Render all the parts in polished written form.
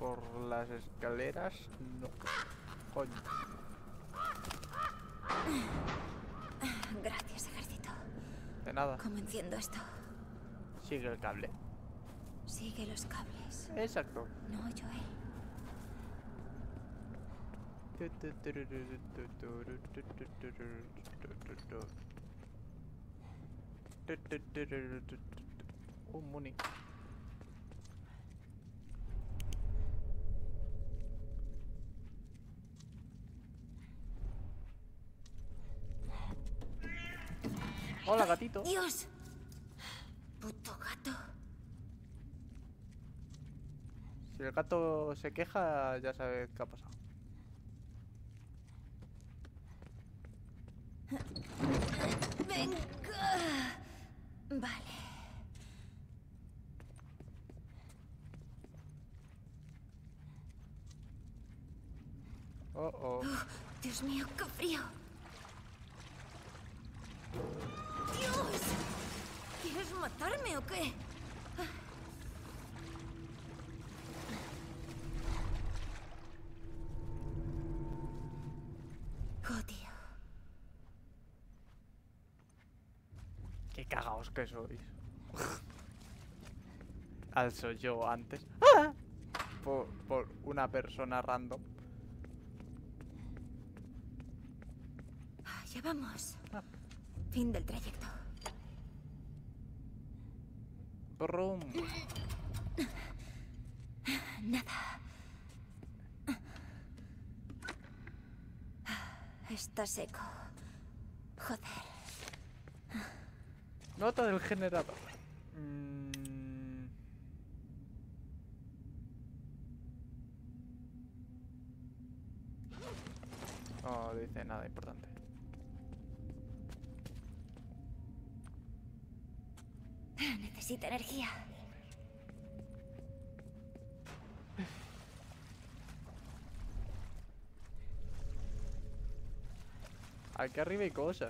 Por las escaleras, no. Coño. Gracias, ejército. De nada. ¿Cómo enciendo esto? Sigue el cable. Sigue los cables. Exacto. No, Joel. Muni. Hola, gatito. ¡Dios! Puto gato. Si el gato se queja, ya sabes qué ha pasado. ¡Venga! Vale. Oh, oh. Dios mío, qué frío. ¡Dios! ¿Quieres matarme o qué? Oh, tío. Qué cagaos que sois. Alzo yo antes. ¡Ah! Por una persona random. Ya vamos. Fin del trayecto. Brum. Nada. Está seco. Joder. Nota del generador. No dice nada importante. Necesita energía. Aquí arriba hay cosas.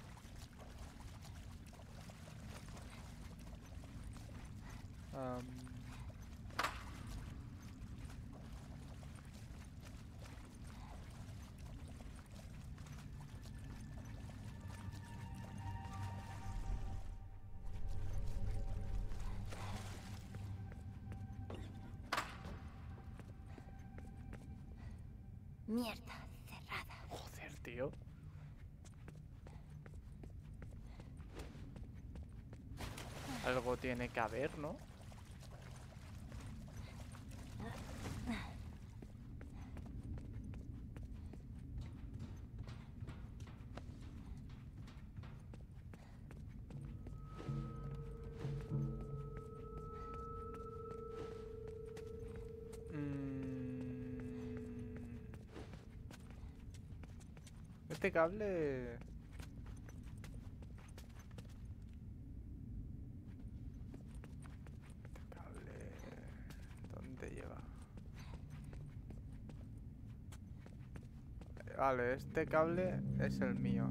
Mierda, cerrada. Joder, tío. Algo tiene que haber, ¿no? Este cable... ¿Dónde lleva? Vale, este cable es el mío.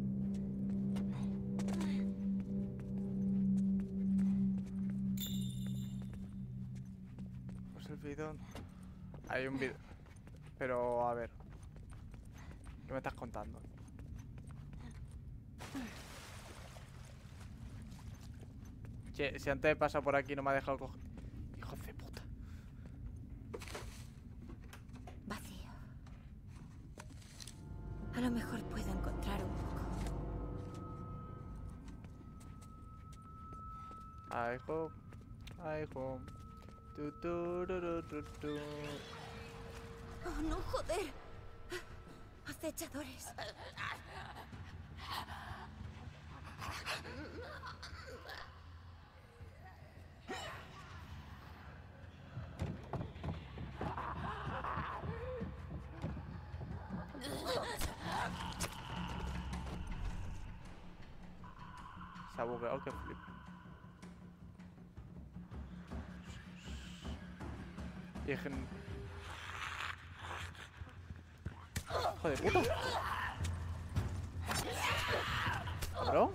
Pues el bidón. Hay un bidón. Pero, a ver. ¿Qué me estás contando? Che, si antes he pasado por aquí no me ha dejado coger... Hijo de puta. Vacío. A lo mejor puedo encontrar un poco. I hope. I hope. Tu, tu, ru, ru, ru, tu. Oh, no, joder. Acechadores. Se ha bugueado, que flip. Y es que... Joder, puta. ¿Cabrón?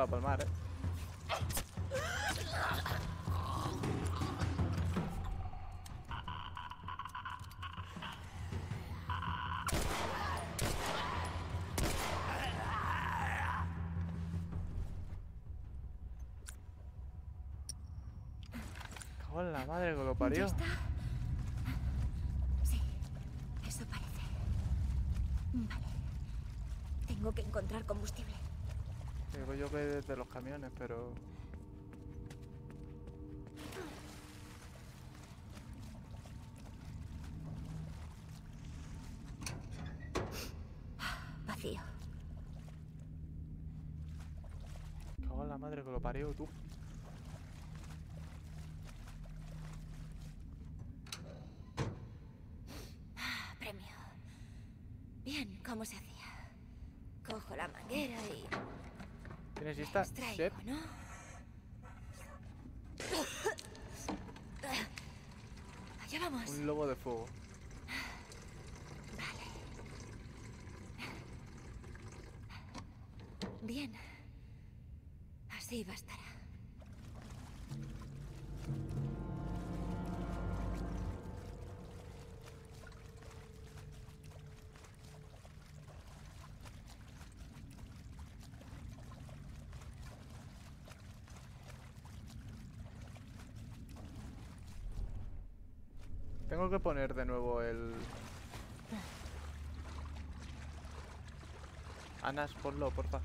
mola palmar, ¿eh? Cago en la madre que lo ¿Ya parió. está? Sí, eso parece. Vale. Tengo que encontrar combustible. Digo yo que desde los camiones, pero... Vacío. Cago en la madre que lo parió, tú. Premio. Bien, ¿cómo se hacía? Cojo la manguera y... ¿Tienes esta? extraigo, Shit. ¿no? Allá vamos. Un lobo de fuego. Vale. Bien. Así bastará. Tengo que poner de nuevo el... Anas, ponlo, porfa.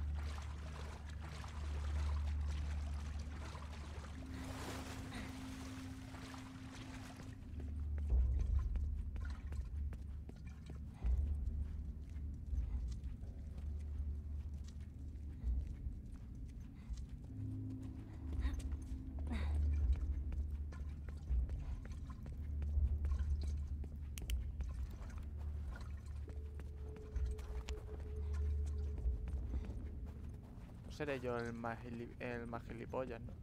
No seré yo el más gilipollas, ¿no?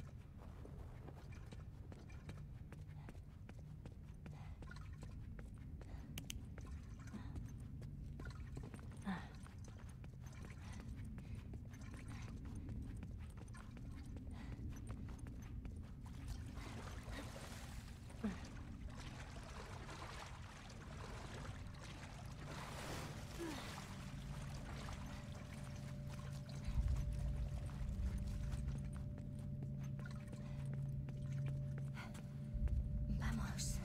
Vamos.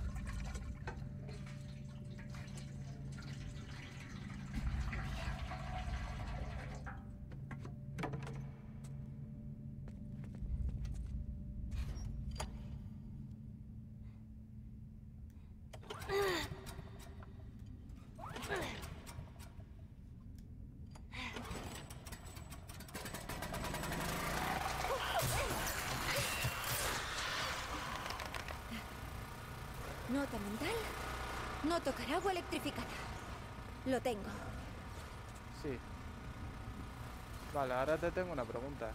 Nota mental. No tocar agua electrificada. Lo tengo. Sí. Vale, ahora te tengo una pregunta.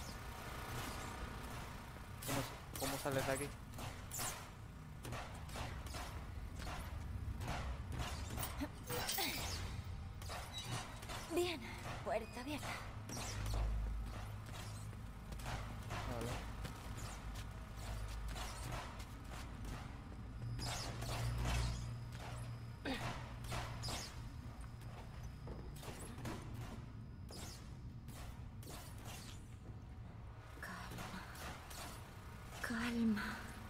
¿Cómo sales de aquí? Bien. Puerta abierta. Vale. Calma.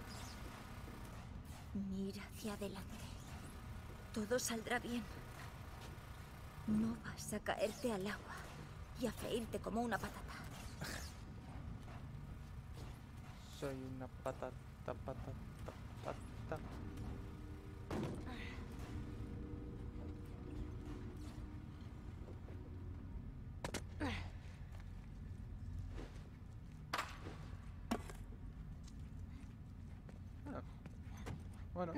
Mira hacia adelante. Todo saldrá bien. No vas a caerte al agua y a freírte como una patata. Soy una patata, patata, patata. Ah, bueno.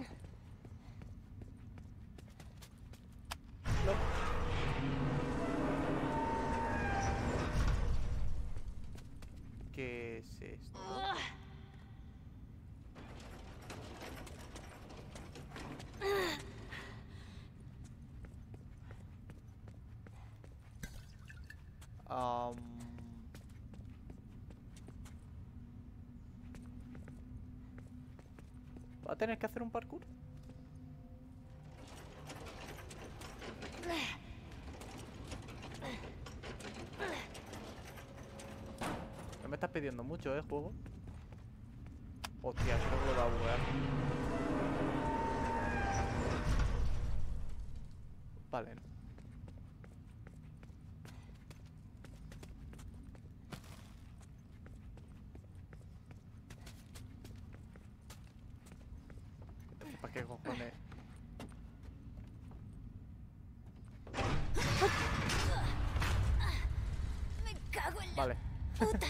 ¿Qué es esto? Am, ¿Va a tener que hacer un parkour? No me estás pidiendo mucho, juego. Hostia, creo que lo va a buguear. Vale. ¿Para qué cojones? Me cago en la Vale. puta.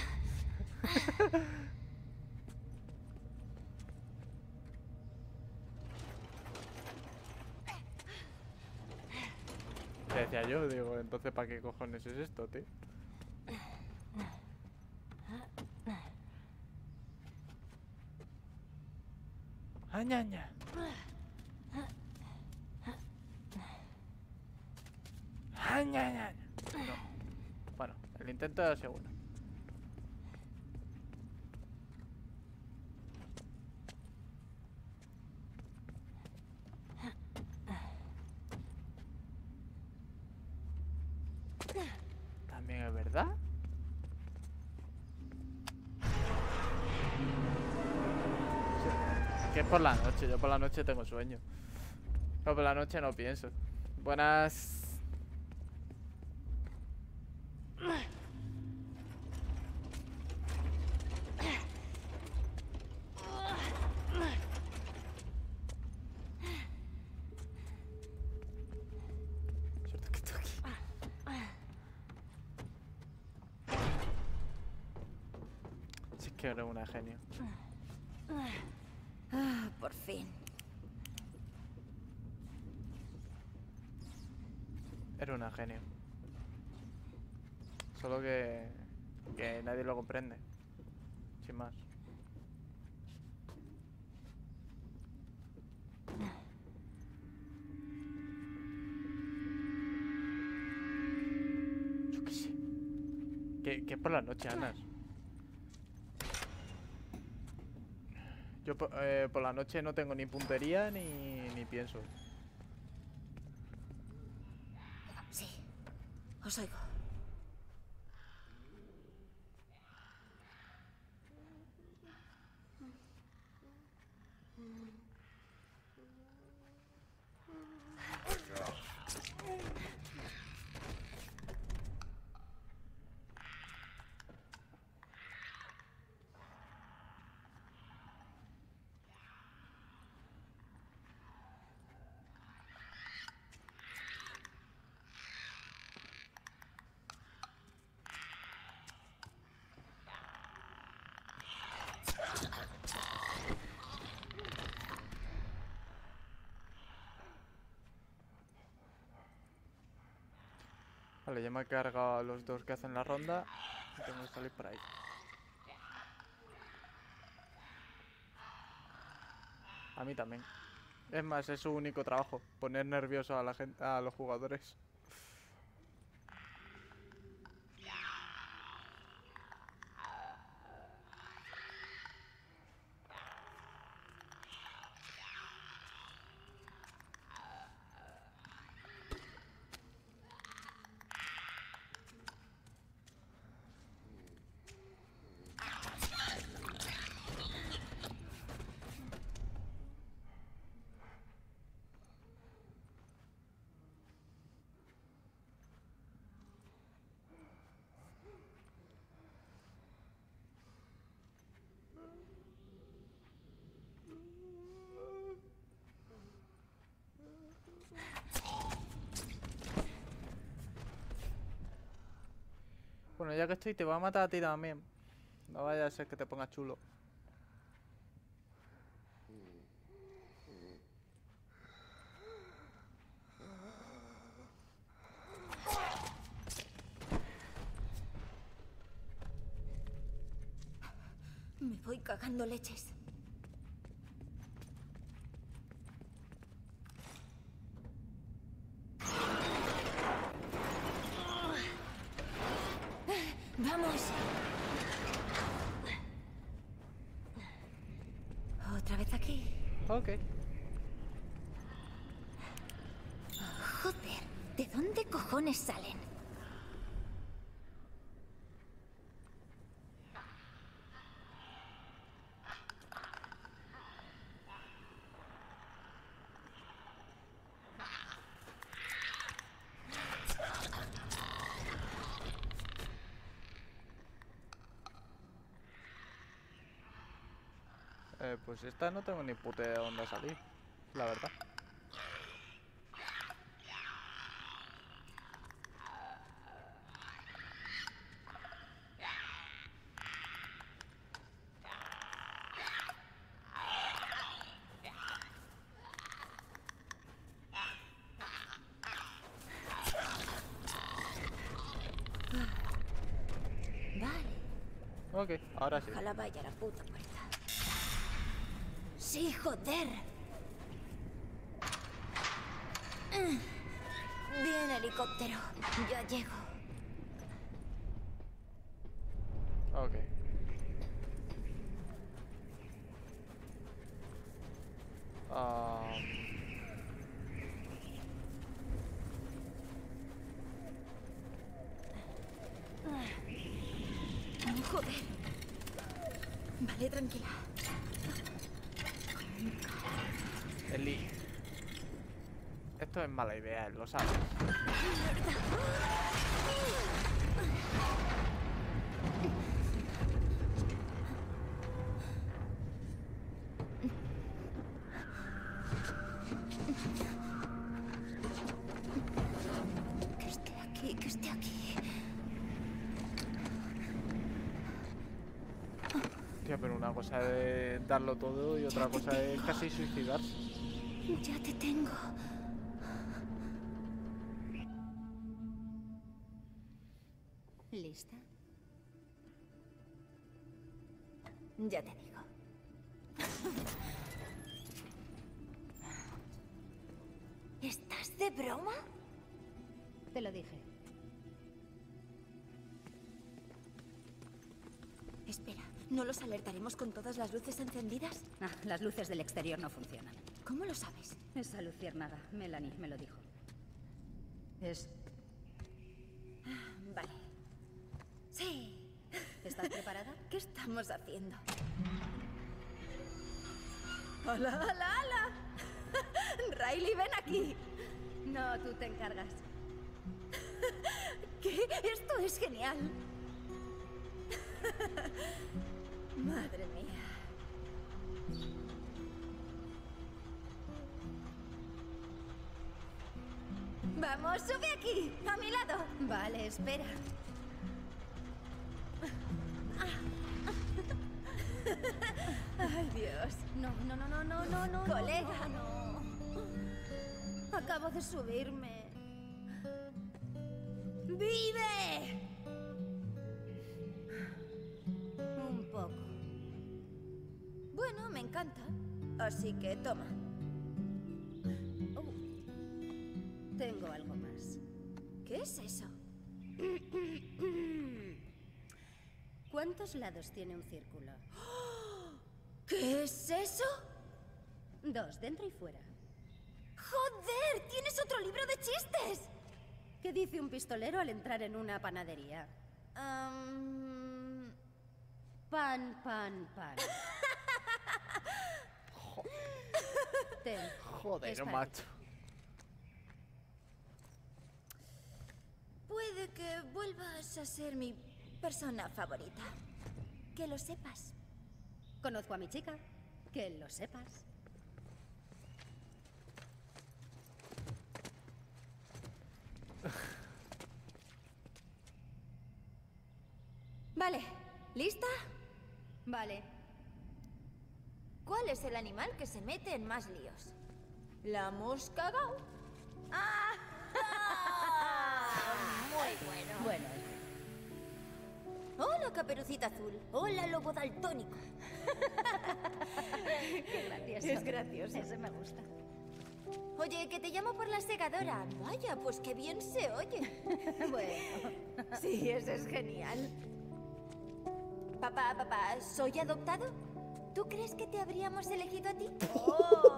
¿Qué decía yo? Digo, entonces ¿para qué cojones es esto, tío? ¡Añaña! ¡Añaña! No. Bueno, el intento era seguro. También es verdad. Sí, que es por la noche, yo por la noche tengo sueño. No, por la noche no pienso. Buenas. Suerte que estoy aquí. Sí que eres una genio. Ah, por fin. Eres una genio. Solo que nadie lo comprende. Sin más. Yo qué sé. Que es por la noche, Anas. Yo por la noche no tengo ni puntería ni pienso. Sí, os oigo. Vale, ya me he cargado a los dos que hacen la ronda. Y tengo que salir por ahí. A mí también. Es más, es su único trabajo. Poner nervioso a la gente, a los jugadores. Bueno, ya que estoy, te voy a matar a ti también. No vaya a ser que te pongas chulo. Me voy cagando leches. ¡Vamos! ¿Otra vez aquí? Ok. Joder, ¿de dónde cojones salen? Pues esta no tengo ni puta idea de dónde salir, la verdad. Vale, Ok, ahora sí. ojalá vaya a la puta puerta. Sí, joder. Bien, helicóptero. Ya llego. Ok. Joder. Vale, tranquila. Eli. Esto es mala idea, lo sabes. Que esté aquí, que esté aquí. Tía, pero una cosa es darlo todo y otra cosa es casi suicidarse. Ya te tengo. ¿Lista? Ya te digo. ¿Estás de broma? Te lo dije. Espera, ¿no los alertaremos con todas las luces encendidas? Ah, las luces del exterior no funcionan. ¿Cómo lo sabes? Esa luciérnaga, Melanie me lo dijo. Vale. Sí. ¿Estás preparada? ¿Qué estamos haciendo? ¡Hola, hola, hola! Riley, ven aquí. No, tú te encargas. ¿Qué? Esto es genial. Madre mía. Vamos, sube aquí, a mi lado. Vale, espera. Ay, Dios. No, no, no, no, no, no, no. Colega. No. Acabo de subirme. ¡Vive! Un poco. Bueno, me encanta. Así que toma. Tengo algo más. ¿Qué es eso? ¿Cuántos lados tiene un círculo? ¿Qué es eso? 2, dentro y fuera. ¡Joder! ¡Tienes otro libro de chistes! ¿Qué dice un pistolero al entrar en una panadería? Pan, pan, pan. Ten. Joder, Es para macho. Puede que vuelvas a ser mi persona favorita. Que lo sepas. Conozco a mi chica. Que lo sepas. Vale, ¿lista? Vale. ¿Cuál es el animal que se mete en más líos? ¿La mosca gao? ¡Ah! Muy bueno. Bueno, Hola, Caperucita Azul. Hola, lobo daltónico. qué gracioso. Es gracioso. Ese me gusta. Oye, que te llamo por la segadora. Vaya, pues qué bien se oye. Bueno. Sí, eso es genial. Papá, ¿soy adoptado? ¿Tú crees que te habríamos elegido a ti? ¡Oh!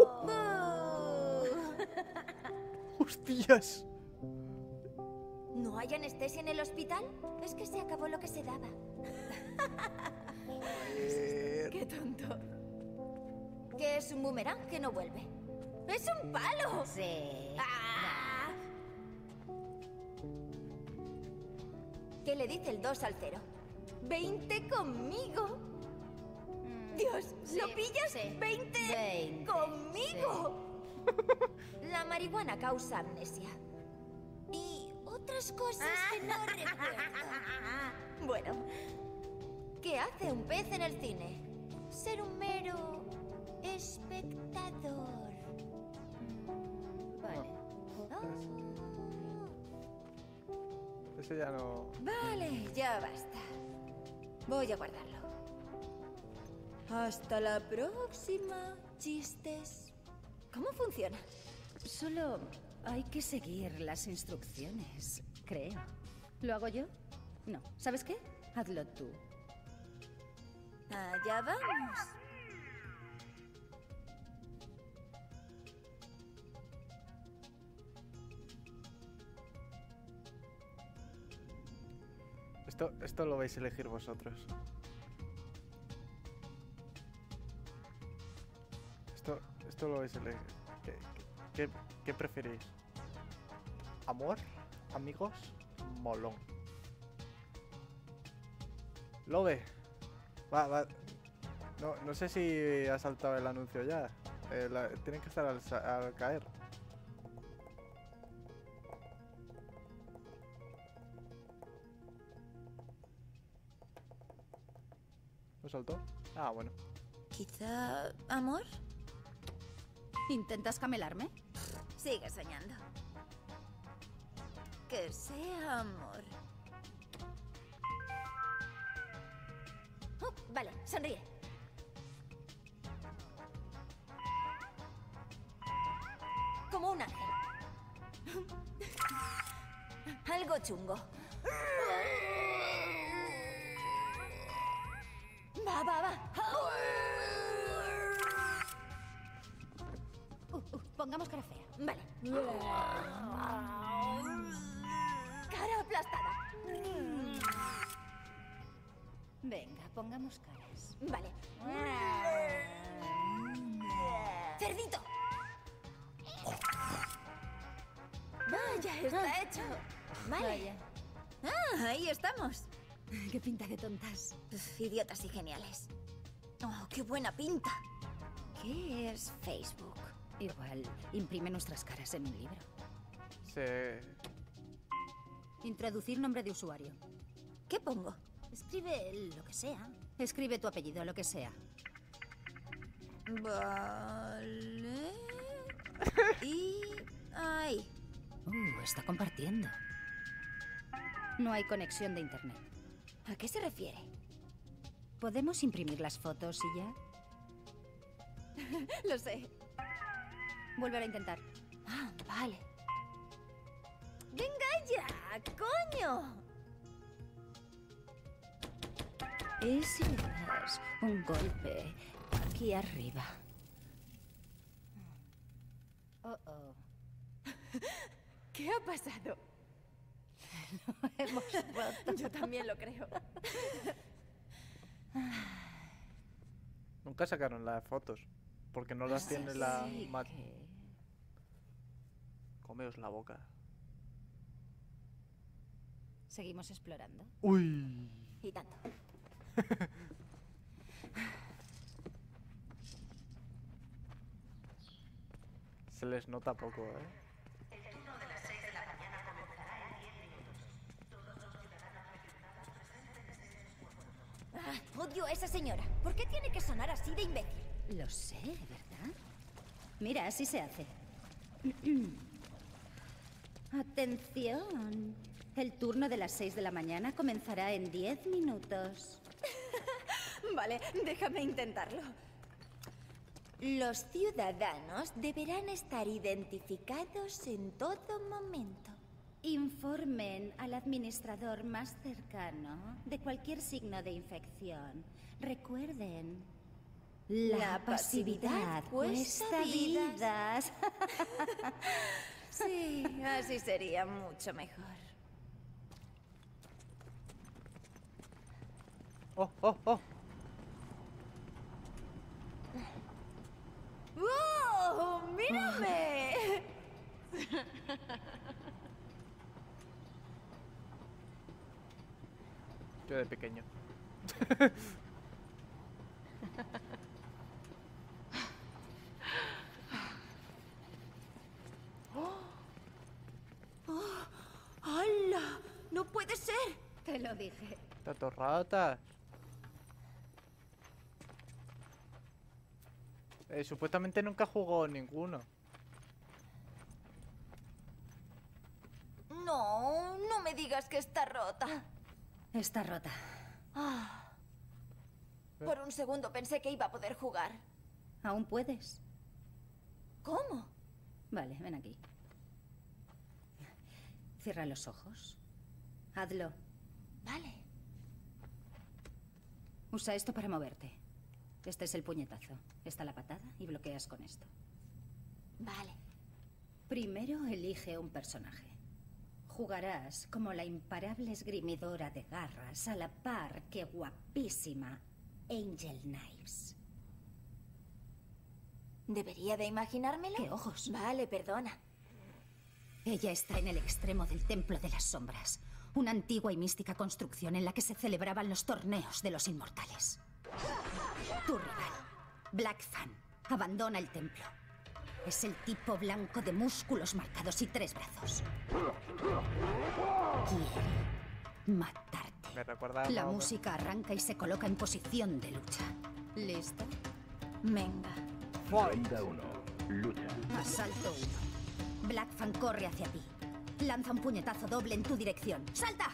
¡Hostias! ¿No hay anestesia en el hospital? Es que se acabó lo que se daba. ¡Qué tonto! ¿Qué es un boomerang que no vuelve? ¡Es un palo! Sí. ¡Ah! ¿Qué le dice el 2 al 0? ¡20 conmigo! ¡Dios! Sí, ¿Lo pillas? sí. 20 conmigo. La marihuana causa amnesia. Y otras cosas que no recuerdo. Bueno, ¿qué hace un pez en el cine? Ser un mero espectador. Vale. Ese ya no... Vale, ya basta. Voy a guardarlo. Hasta la próxima, chistes. ¿Cómo funciona? Solo hay que seguir las instrucciones, creo. ¿Lo hago yo? No. ¿Sabes qué? Hazlo tú. Allá vamos. Esto lo vais a elegir vosotros. Esto lo vais a elegir. ¿Qué preferís? ¿Amor? ¿Amigos? Molón. Lobe. Va. No sé si ha saltado el anuncio ya. Tienen que estar al caer. ¿Lo saltó? Ah, bueno. ¿Quizá amor? ¿Intentas camelarme? Sigue soñando. Que sea amor. Vale, sonríe. Como un ángel. Algo chungo. Va. Pongamos cara fea. Vale. Cara aplastada. Venga, pongamos caras. Vale. Cerdito. Vaya, está hecho. Vale. Vaya. Ah, ahí estamos. Qué pinta de tontas. Idiotas y geniales. Oh, qué buena pinta. ¿Qué es Facebook? Igual, imprime nuestras caras en un libro. Introducir nombre de usuario. ¿Qué pongo? Escribe lo que sea. Escribe tu apellido, lo que sea. Vale. Y... ahí. Está compartiendo. No hay conexión de internet. ¿A qué se refiere? ¿Podemos imprimir las fotos y ya? Lo sé. Volver a intentar. Ah, vale. ¡Venga ya, coño! ¿Y si le das un golpe aquí arriba? Oh. ¿Qué ha pasado? Hemos roto. Yo también lo creo. Nunca sacaron las fotos. Porque no las tiene la... Sí, Comeos la boca. Seguimos explorando. Uy. Y tanto. Se les nota poco, ¿eh? Odio a esa señora. ¿Por qué tiene que sonar así de imbécil? Lo sé, ¿verdad? Mira, así se hace. Atención. El turno de las 6 de la mañana comenzará en 10 minutos. Vale, déjame intentarlo. Los ciudadanos deberán estar identificados en todo momento. Informen al administrador más cercano de cualquier signo de infección. Recuerden, la pasividad cuesta vidas. Sí, así sería mucho mejor. ¡Oh, oh, oh! ¡Oh, mírame! Yo de pequeño. ¡Hala! ¡No puede ser! Te lo dije. Está todo rata. Supuestamente nunca jugó ninguno. No, no me digas que está rota. Está rota. Ah. Por un segundo pensé que iba a poder jugar. ¿Aún puedes? ¿Cómo? Vale, ven aquí. Cierra los ojos. Hazlo. Vale. Usa esto para moverte. Este es el puñetazo. Esta la patada y bloqueas con esto. Vale. Primero elige un personaje. Jugarás como la imparable esgrimidora de garras a la par que guapísima Angel Knives. ¿Debería de imaginármelo? ¿Qué ojos? Vale, perdona. Ella está en el extremo del Templo de las Sombras, una antigua y mística construcción en la que se celebraban los torneos de los inmortales. Tu rival, Black Fan, abandona el templo. Es el tipo blanco de músculos marcados y 3 brazos. Quiere matarte. Me recuerda La más o música arranca y se coloca en posición de lucha. ¿Listo? Venga. Ronda 1. Lucha. Asalto 1. Black Fan corre hacia ti. Lanza un puñetazo doble en tu dirección. ¡Salta!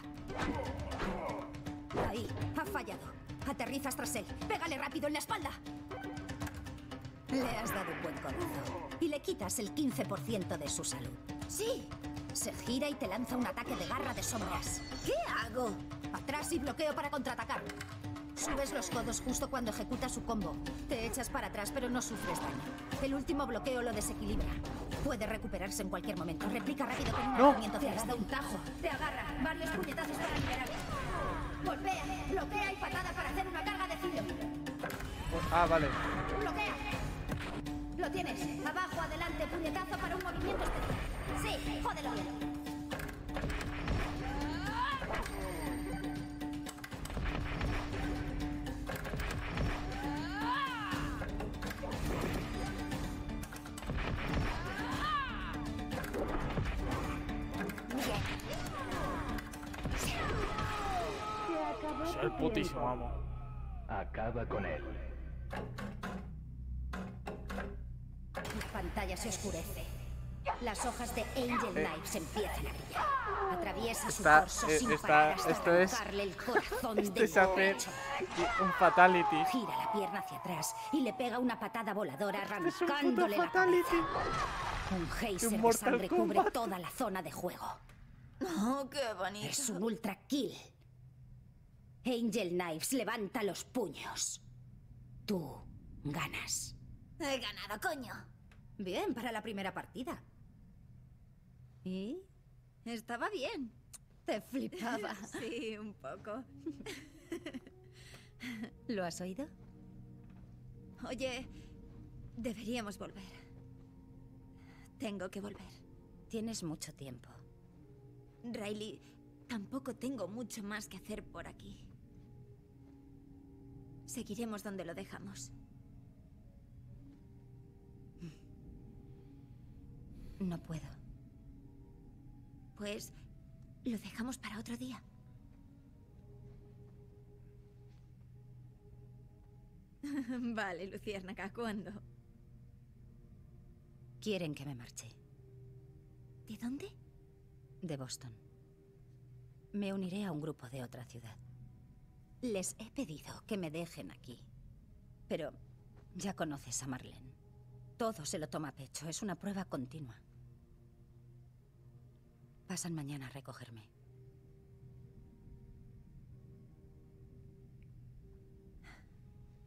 Ahí, ha fallado. Aterrizas tras él. Pégale rápido en la espalda. Le has dado un buen codazo. Y le quitas el 15% de su salud. Sí. Se gira y te lanza un ataque de garra de sombras. ¿Qué hago? Atrás y bloqueo para contraatacar. Subes los codos justo cuando ejecuta su combo. Te echas para atrás, pero no sufres daño. El último bloqueo lo desequilibra. Puede recuperarse en cualquier momento. Replica rápido con un movimiento. Te has dado un tajo. Te agarra. Varios puñetazos para liberarlo. Golpea, bloquea y patada para hacer una carga de filo. Ah, vale. Bloquea. Lo tienes. Abajo, adelante, puñetazo para un movimiento especial. Sí, jódelo. Soy el putísimo amo. Acaba con él. La pantalla se oscurece. Las hojas de Angel Knives empiezan a brillar. Atraviesa su torso sin parar hasta esto es... arrancarle el corazón Este del es hacer pecho. un fatality. Gira la pierna hacia atrás y le pega una patada voladora Este es un puto arrancándole la fatality. cabeza. Un geyser de Mortal sangre cubre Kombat. toda la zona de juego. Oh, qué bonito. Es un ultra kill. Angel Knives levanta los puños. Tú ganas. He ganado, coño. Bien, para la primera partida. ¿Y? Estaba bien. Te flipaba. Sí, un poco. ¿Lo has oído? Oye, deberíamos volver. Tengo que volver. Tienes mucho tiempo. Riley, tampoco tengo mucho más que hacer por aquí. Seguiremos donde lo dejamos. No puedo. Pues lo dejamos para otro día. Vale, Luciérnaga, ¿cuándo? Quieren que me marche. ¿De dónde? De Boston. Me uniré a un grupo de otra ciudad. Les he pedido que me dejen aquí. Pero ya conoces a Marlene. Todo se lo toma a pecho. Es una prueba continua. Pasan mañana a recogerme.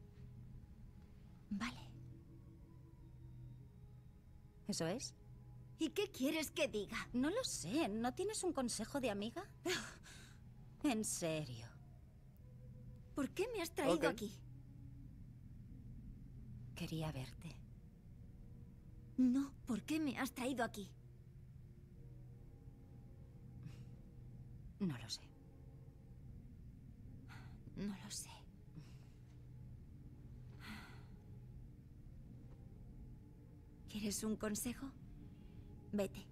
Vale. ¿Eso es? ¿Y qué quieres que diga? No lo sé. ¿No tienes un consejo de amiga? En serio. ¿Por qué me has traído Ok. aquí? Quería verte. No, ¿por qué me has traído aquí? No lo sé. No lo sé. ¿Quieres un consejo? Vete.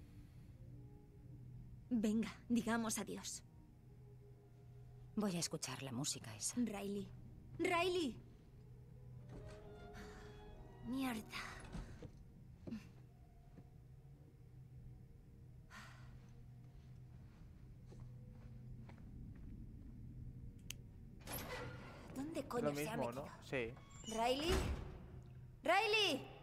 Venga, digamos adiós. Voy a escuchar la música esa. Riley. ¡Riley! Mierda. ¿Dónde coño Lo se ha mismo, metido? ¿no? Sí. ¿Riley? ¡Riley!